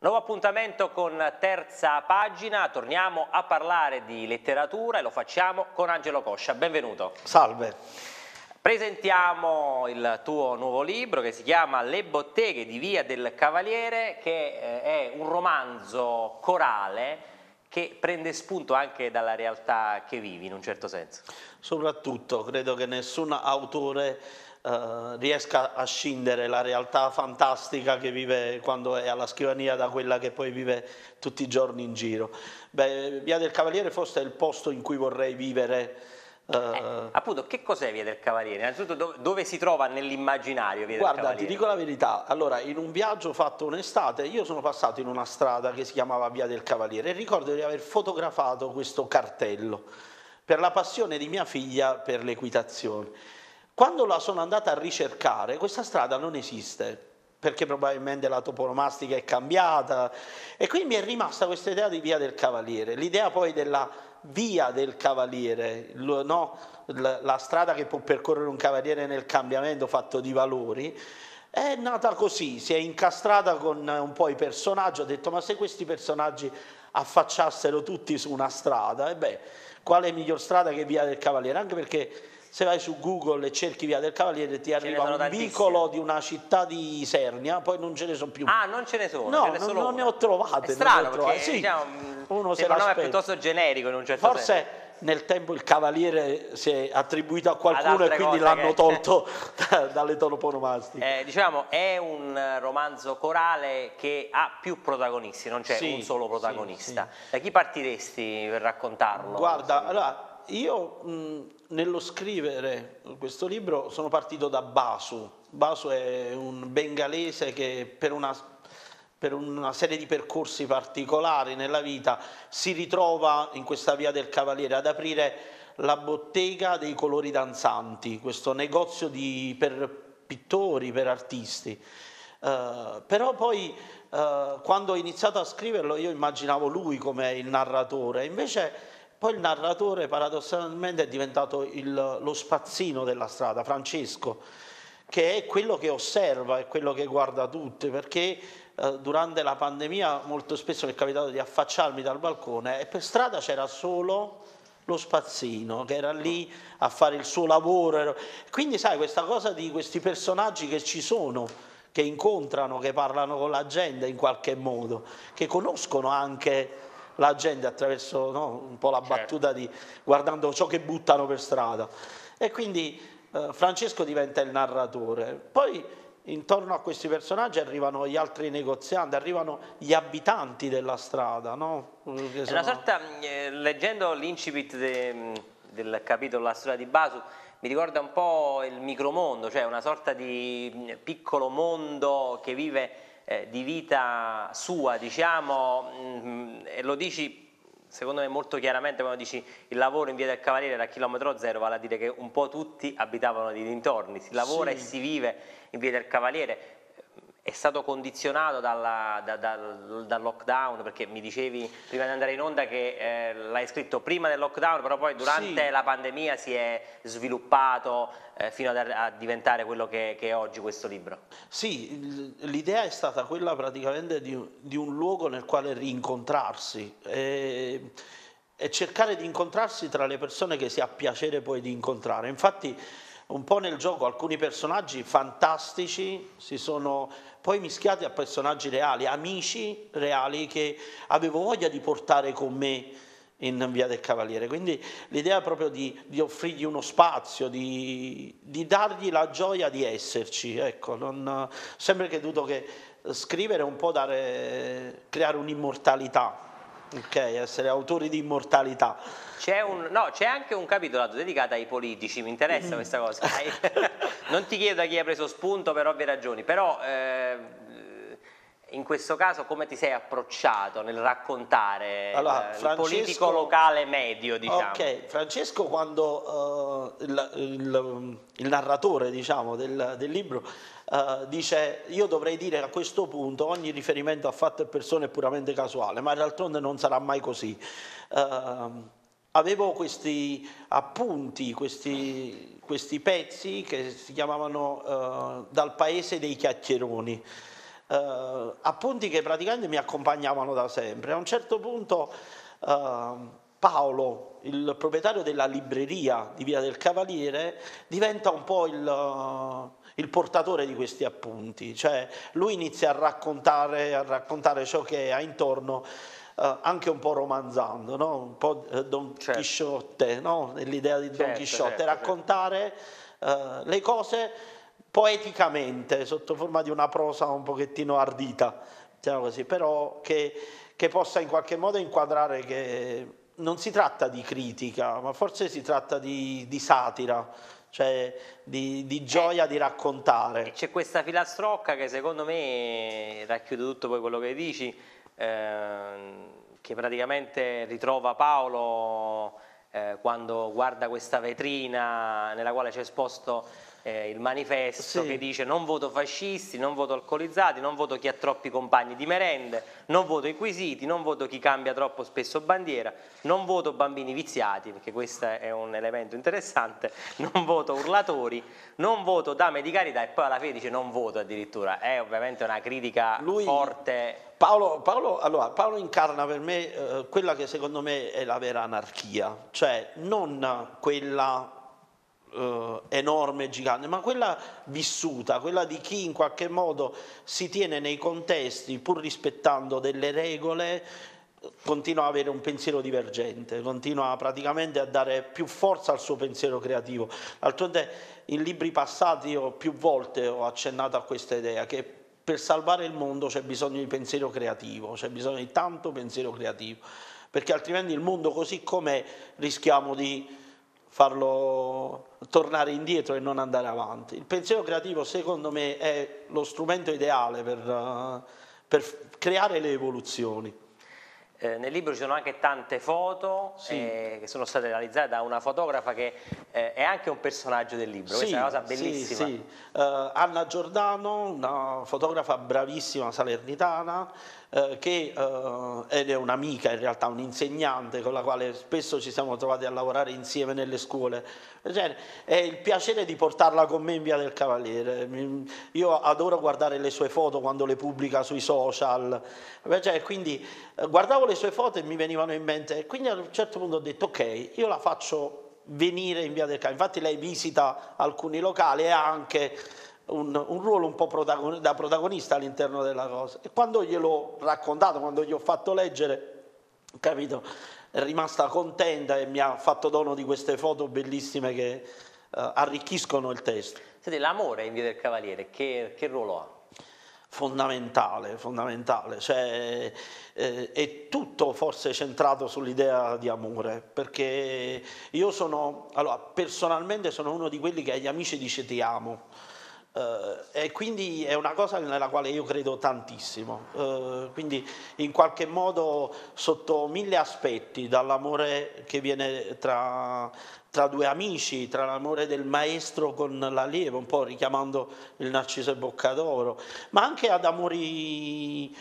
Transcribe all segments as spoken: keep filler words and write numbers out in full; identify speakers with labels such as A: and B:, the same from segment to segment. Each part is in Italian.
A: Nuovo appuntamento con Terza Pagina, torniamo a parlare di letteratura e lo facciamo con Angelo Coscia. Benvenuto.
B: Salve.
A: Presentiamo il tuo nuovo libro che si chiama Le botteghe di Via del Cavaliere, che è un romanzo corale che prende spunto anche dalla realtà che vivi in un certo senso.
B: Soprattutto credo che nessun autore Uh, riesca a scindere la realtà fantastica che vive quando è alla scrivania da quella che poi vive tutti i giorni in giro. Beh, Via del Cavaliere forse è il posto in cui vorrei vivere. Uh...
A: Eh, appunto, che cos'è Via del Cavaliere? Innanzitutto dove, dove si trova nell'immaginario Via
B: Guarda,
A: del Cavaliere?
B: ti dico la verità, allora in un viaggio fatto un'estate io sono passato in una strada che si chiamava Via del Cavaliere e ricordo di aver fotografato questo cartello per la passione di mia figlia per l'equitazione. Quando la sono andata a ricercare, questa strada non esiste, perché probabilmente la toponomastica è cambiata, e quindi mi è rimasta questa idea di Via del Cavaliere, l'idea poi della Via del Cavaliere, no? La strada che può percorrere un cavaliere nel cambiamento fatto di valori, è nata così, si è incastrata con un po' i personaggi, ho detto ma se questi personaggi affacciassero tutti su una strada, e beh, quale miglior strada che Via del Cavaliere, anche perché se vai su Google e cerchi Via del Cavaliere ti arriva un vicolo di una città di Isernia, poi non ce ne sono più.
A: Ah, non ce ne sono?
B: No,
A: ce ne
B: non,
A: solo
B: non ne ho trovate.
A: È strano,
B: non trovate.
A: perché
B: Sì,
A: diciamo,
B: uno se
A: un nome
B: l'aspetta.
A: piuttosto generico in un certo
B: Forse
A: senso.
B: nel tempo il Cavaliere si è attribuito a qualcuno e quindi l'hanno
A: che...
B: tolto dalle toponomastiche.
A: Eh, diciamo, è un romanzo corale che ha più protagonisti, non c'è
B: sì,
A: un solo protagonista.
B: Sì, sì.
A: Da chi partiresti per raccontarlo?
B: Guarda, allora, io mh, nello scrivere questo libro sono partito da Basu. Basu è un bengalese che per una, per una serie di percorsi particolari nella vita si ritrova in questa Via del Cavaliere ad aprire la bottega dei colori danzanti, questo negozio di, per pittori, per artisti. Uh, però poi uh, quando ho iniziato a scriverlo io immaginavo lui come il narratore, invece poi il narratore paradossalmente è diventato il, lo spazzino della strada, Francesco, che è quello che osserva, è quello che guarda tutte, perché eh, durante la pandemia molto spesso mi è capitato di affacciarmi dal balcone e per strada c'era solo lo spazzino che era lì a fare il suo lavoro. Quindi sai, questa cosa di questi personaggi che ci sono, che incontrano, che parlano con la gente in qualche modo, che conoscono anche la gente attraverso, no, un po' la battuta di guardando ciò che buttano per strada, e quindi eh, Francesco diventa il narratore. Poi intorno a questi personaggi arrivano gli altri negozianti, arrivano gli abitanti della strada, no? Che sono...
A: È una sorta, eh, leggendo l'incipit de, del capitolo La storia di Basu, mi ricorda un po' il micromondo, cioè una sorta di piccolo mondo che vive eh, di vita sua, diciamo, mh, e lo dici secondo me molto chiaramente quando dici il lavoro in Via del Cavaliere era a chilometro zero, vale a dire che un po' tutti abitavano di dintorni, si lavora sì. e si vive in Via del Cavaliere. È stato condizionato dalla, da, dal, dal lockdown, perché mi dicevi prima di andare in onda che eh, l'hai scritto prima del lockdown, però poi durante sì. la pandemia si è sviluppato eh, fino a, a diventare quello che, che è oggi questo libro.
B: Sì, l'idea è stata quella praticamente di, di un luogo nel quale rincontrarsi e, e cercare di incontrarsi tra le persone che si ha piacere poi di incontrare. Infatti un po' nel gioco alcuni personaggi fantastici si sono poi mischiati a personaggi reali, amici reali che avevo voglia di portare con me in Via del Cavaliere. Quindi l'idea è proprio di, di offrirgli uno spazio, di, di dargli la gioia di esserci. Ecco, non, sempre creduto che scrivere è un po' dare, creare un'immortalità, ok? Essere autori di immortalità.
A: C'è no, anche un capitolo dedicato ai politici, mi interessa mm. questa cosa. Non ti chiedo da chi hai preso spunto per ovvie ragioni, però eh, in questo caso come ti sei approcciato nel raccontare allora, il, Francesco, il politico locale medio, diciamo?
B: Ok, Francesco quando uh, il, il, il narratore, diciamo, del, del libro uh, dice io dovrei dire a questo punto ogni riferimento a fatto e persone è puramente casuale, ma d'altronde non sarà mai così. Uh, Avevo questi appunti, questi, questi pezzi che si chiamavano uh, Dal paese dei chiacchieroni. eh, appunti che praticamente mi accompagnavano da sempre. A un certo punto eh, Paolo, il proprietario della libreria di Via del Cavaliere, diventa un po' il, il portatore di questi appunti, cioè lui inizia a raccontare, a raccontare ciò che ha intorno, eh, anche un po' romanzando, no? Un po' Don
A: Certo.
B: Chisciotte, no? Nell'idea di Don
A: Certo,
B: Chisciotte,
A: certo,
B: raccontare eh, le cose poeticamente, sotto forma di una prosa un pochettino ardita, diciamo così, però che, che possa in qualche modo inquadrare che non si tratta di critica, ma forse si tratta di, di satira, cioè di, di gioia
A: Eh,
B: di raccontare.
A: E c'è questa filastrocca che secondo me racchiude tutto poi quello che dici, ehm, che praticamente ritrova Paolo eh, quando guarda questa vetrina nella quale c'è esposto eh, il manifesto che
B: Sì,
A: dice: non voto fascisti, non voto alcolizzati, non voto chi ha troppi compagni di merende, non voto inquisiti, non voto chi cambia troppo spesso bandiera, non voto bambini viziati, perché questo è un elemento interessante, non voto urlatori, non voto dame di carità, e poi alla fine dice non voto addirittura. È ovviamente una critica
B: lui,
A: forte.
B: Paolo, Paolo, allora, Paolo incarna per me eh, quella che secondo me è la vera anarchia, cioè non quella eh, enorme, gigante, ma quella vissuta, quella di chi in qualche modo si tiene nei contesti pur rispettando delle regole, continua a avere un pensiero divergente, continua praticamente a dare più forza al suo pensiero creativo. D'altronde in libri passati io più volte ho accennato a questa idea che per salvare il mondo c'è bisogno di pensiero creativo, c'è bisogno di tanto pensiero creativo, perché altrimenti il mondo così com'è rischiamo di farlo tornare indietro e non andare avanti. Il pensiero creativo secondo me è lo strumento ideale per, uh, per creare le evoluzioni.
A: Eh, nel libro ci sono anche tante foto
B: Sì.
A: eh, che sono state realizzate da una fotografa che eh, è anche un personaggio del libro, questa è una cosa bellissima.
B: Sì, sì. Uh, Anna Giordano, una fotografa bravissima salernitana, uh, che uh, ed è un'amica, in realtà un'insegnante con la quale spesso ci siamo trovati a lavorare insieme nelle scuole. Cioè, è il piacere di portarla con me in Via del Cavaliere. Io adoro guardare le sue foto quando le pubblica sui social, cioè, quindi uh, guardavo le sue foto e mi venivano in mente, e quindi a un certo punto ho detto ok, io la faccio venire in Via del Cavaliere. Infatti lei visita alcuni locali e ha anche un, un ruolo un po' protagon- da protagonista all'interno della cosa. E quando gliel'ho raccontato, quando gli ho fatto leggere, capito, è rimasta contenta e mi ha fatto dono di queste foto bellissime che uh, arricchiscono il testo.
A: Senti, l'amore in Via del Cavaliere, che, che ruolo ha?
B: Fondamentale, fondamentale, cioè eh, è tutto forse centrato sull'idea di amore, perché io sono, allora personalmente sono uno di quelli che agli amici dice ti amo, eh, e quindi è una cosa nella quale io credo tantissimo, eh, quindi in qualche modo sotto mille aspetti, dall'amore che viene tra tra due amici, tra l'amore del maestro con l'allievo, un po' richiamando il Narciso e Boccadoro, ma anche ad amori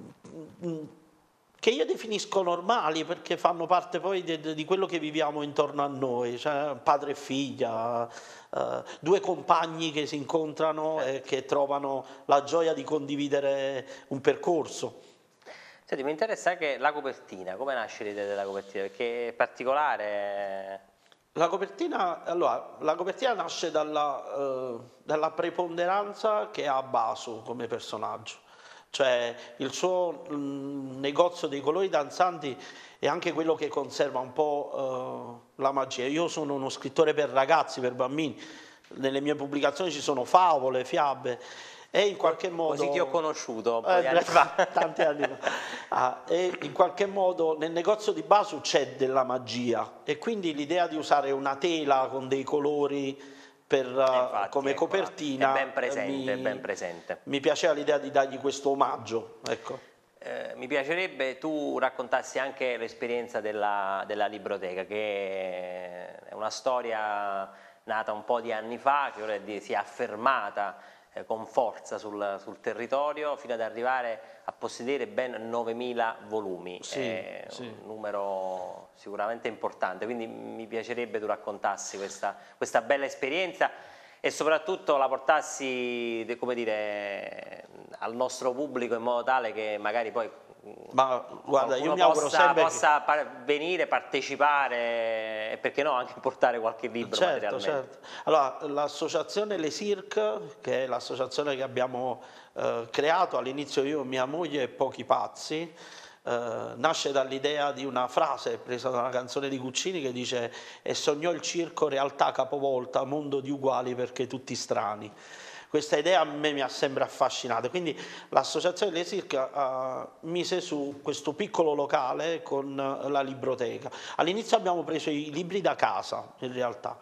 B: che io definisco normali perché fanno parte poi di, di quello che viviamo intorno a noi, cioè padre e figlia, eh, due compagni che si incontrano e che trovano la gioia di condividere un percorso.
A: Senti, mi interessa anche la copertina, come nasce l'idea della copertina, perché è particolare.
B: La copertina, allora, la copertina nasce dalla, eh, dalla preponderanza che ha Basu come personaggio, cioè il suo mh, negozio dei colori danzanti è anche quello che conserva un po' eh, la magia. Io sono uno scrittore per ragazzi, per bambini, nelle mie pubblicazioni ci sono favole, fiabe e in qualche modo...
A: Così ti ho conosciuto un po'
B: Eh,
A: di anni fa.
B: tanti anni fa. Ah, e in qualche modo nel negozio di Basu c'è della magia e quindi l'idea di usare una tela con dei colori per,
A: Infatti,
B: come
A: eccola,
B: copertina
A: è ben presente,
B: mi,
A: è ben presente.
B: mi piaceva l'idea di dargli questo omaggio, ecco.
A: Eh, mi piacerebbe tu raccontassi anche l'esperienza della, della Libroteca, che è una storia nata un po' di anni fa, che ora si è affermata eh, con forza sul, sul territorio, fino ad arrivare a possedere ben novemila volumi.
B: Sì,
A: è
B: sì.
A: un numero sicuramente importante, quindi mi piacerebbe tu raccontassi questa, questa bella esperienza e soprattutto la portassi, come dire, al nostro pubblico in modo tale che magari poi
B: Ma guarda, io mi
A: possa,
B: auguro sempre
A: possa
B: che...
A: par venire, partecipare e perché no anche portare qualche libro
B: Certo,
A: materialmente.
B: certo. Allora, l'associazione Le Cirque, che è l'associazione che abbiamo eh, creato, all'inizio io, mia moglie e pochi pazzi, eh, nasce dall'idea di una frase presa da una canzone di Guccini che dice: e sognò il circo, realtà capovolta, mondo di uguali perché tutti strani. Questa idea a me mi ha sempre affascinato, quindi l'associazione delle Cirque uh, mise su questo piccolo locale con uh, la libroteca. All'inizio abbiamo preso i libri da casa, in realtà.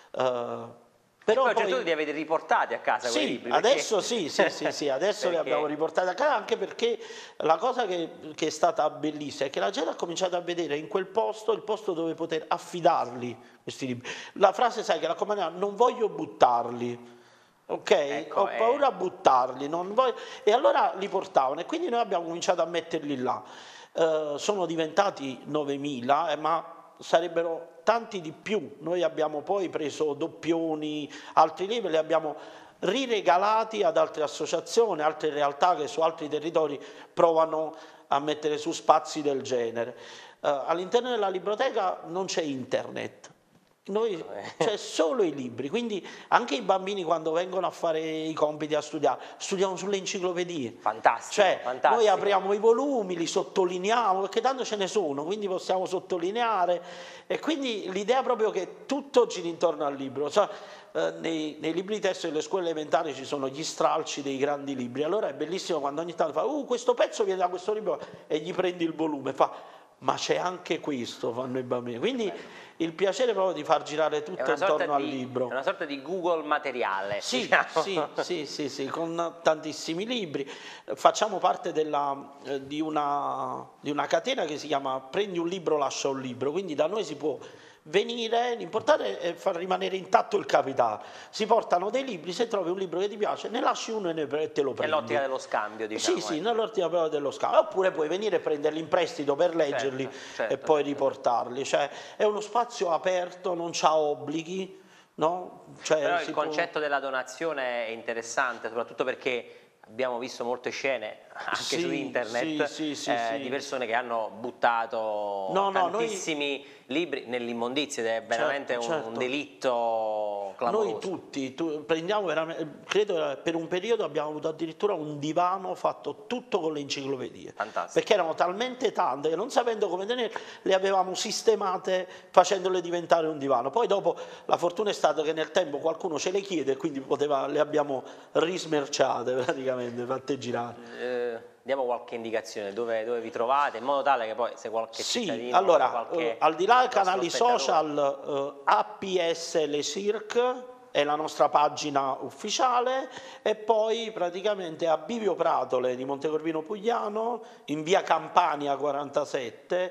B: Uh,
A: Però
B: però
A: cioè,
B: poi...
A: tu li avete riportati a casa
B: Sì,
A: quei libri?
B: adesso
A: Perché...
B: sì, sì, sì, sì, adesso li
A: perché...
B: abbiamo riportati a casa, anche perché la cosa che, che è stata bellissima è che la gente ha cominciato a vedere in quel posto il posto dove poter affidarli questi libri. La frase, sai, che raccomandava: non voglio buttarli. Ok?
A: Ecco,
B: Ho paura
A: eh...
B: a buttarli, non voglio... e allora li portavano e quindi noi abbiamo cominciato a metterli là. Eh, sono diventati novemila, eh, ma sarebbero tanti di più. Noi abbiamo poi preso doppioni, altri libri, li abbiamo riregalati ad altre associazioni, altre realtà che su altri territori provano a mettere su spazi del genere. Eh, all'interno della libroteca non c'è internet. Noi c'è solo i libri, quindi anche i bambini quando vengono a fare i compiti, a studiare, studiamo sulle enciclopedie.
A: Fantastico,
B: Cioè,
A: fantastico.
B: noi apriamo i volumi, li sottolineiamo, perché tanto ce ne sono, quindi possiamo sottolineare. E quindi l'idea proprio che tutto giri intorno al libro. Cioè, eh, nei, nei libri di testo delle scuole elementari ci sono gli stralci dei grandi libri. Allora è bellissimo quando ogni tanto fa, uh, questo pezzo viene da questo libro, e gli prendi il volume, fa, ma c'è anche questo, fanno i bambini. Quindi il piacere proprio di far girare tutto intorno al
A: di,
B: libro.
A: È una sorta di Google materiale.
B: Sì,
A: diciamo.
B: sì, sì, sì, sì, con tantissimi libri. Facciamo parte della, eh, di, una, di una catena che si chiama Prendi un libro, lascia un libro, quindi da noi si può venire, l'importante è far rimanere intatto il capitale. Si portano dei libri, se trovi un libro che ti piace ne lasci uno e, ne, e te lo prendi.
A: È l'ottica dello scambio, diciamo.
B: Sì, sì,
A: eh.
B: nell'ottica proprio dello scambio. Oppure puoi venire e prenderli in prestito per leggerli,
A: certo, certo,
B: e poi
A: certo.
B: riportarli. Cioè, è uno spazio aperto, non c'ha obblighi, no? Cioè,
A: Però il
B: può...
A: concetto della donazione è interessante, soprattutto perché abbiamo visto molte scene anche
B: sì,
A: su internet
B: sì, sì, sì,
A: eh,
B: sì.
A: di persone che hanno buttato
B: no, no,
A: tantissimi noi... libri nell'immondizia ed è veramente
B: certo,
A: un,
B: certo.
A: un delitto clamoroso.
B: Noi tutti, tu, prendiamo veramente, credo per un periodo abbiamo avuto addirittura un divano fatto tutto con le enciclopedie.
A: Fantastico.
B: Perché erano talmente tante che non sapendo come tenere le avevamo sistemate facendole diventare un divano. Poi dopo la fortuna è stata che nel tempo qualcuno ce le chiede e quindi poteva, le abbiamo rismerciate praticamente, fatte girare.
A: Eh, diamo qualche indicazione dove, dove vi trovate in modo tale che poi se qualche
B: sì,
A: cittadino
B: allora,
A: qualche
B: eh, al di là dei canali
A: spettatore...
B: social, eh, A P S Le Cirque è la nostra pagina ufficiale, e poi praticamente a Bivio Pratole di Montecorvino Pugliano, in via Campania quarantasette,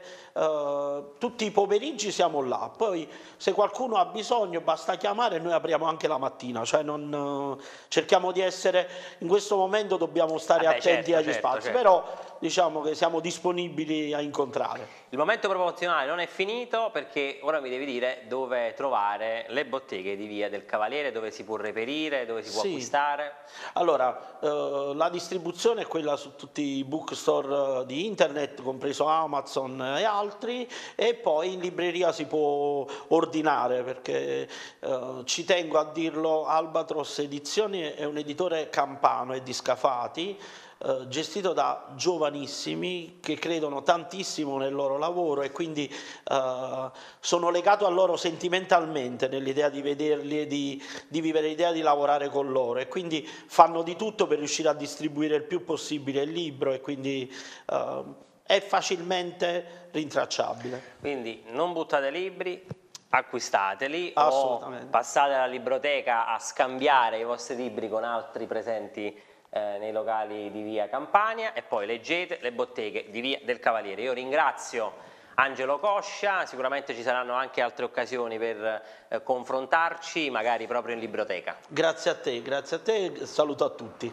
B: eh, tutti i pomeriggi siamo là. Poi se qualcuno ha bisogno basta chiamare e noi apriamo anche la mattina, cioè non, eh, cerchiamo di essere, in questo momento dobbiamo stare
A: Vabbè,
B: attenti
A: certo,
B: agli
A: certo,
B: spazi,
A: certo.
B: però diciamo che siamo disponibili a incontrare.
A: Il momento promozionale non è finito perché ora mi devi dire dove trovare le botteghe di Via del Cavaliere, dove si può reperire, dove si può
B: Sì.
A: acquistare.
B: Allora, eh, la distribuzione è quella su tutti i bookstore di internet, compreso Amazon e altri, e poi in libreria si può ordinare, perché eh, ci tengo a dirlo, Albatros Edizioni è un editore campano e di Scafati, Uh, gestito da giovanissimi che credono tantissimo nel loro lavoro, e quindi uh, sono legato a loro sentimentalmente nell'idea di vederli e di, di vivere l'idea di lavorare con loro, e quindi fanno di tutto per riuscire a distribuire il più possibile il libro, e quindi uh, è facilmente rintracciabile.
A: Quindi non buttate libri, acquistateli o
B: Assolutamente.
A: passate alla libroteca a scambiare i vostri libri con altri presenti Eh, nei locali di Via Campania, e poi leggete le botteghe di Via del Cavaliere. Io ringrazio Angelo Coscia, sicuramente ci saranno anche altre occasioni per eh, confrontarci, magari proprio in libroteca.
B: Grazie a te, grazie a te, saluto a tutti.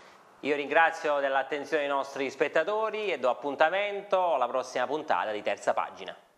A: Io ringrazio dell'attenzione i nostri spettatori e do appuntamento alla prossima puntata di Terza Pagina.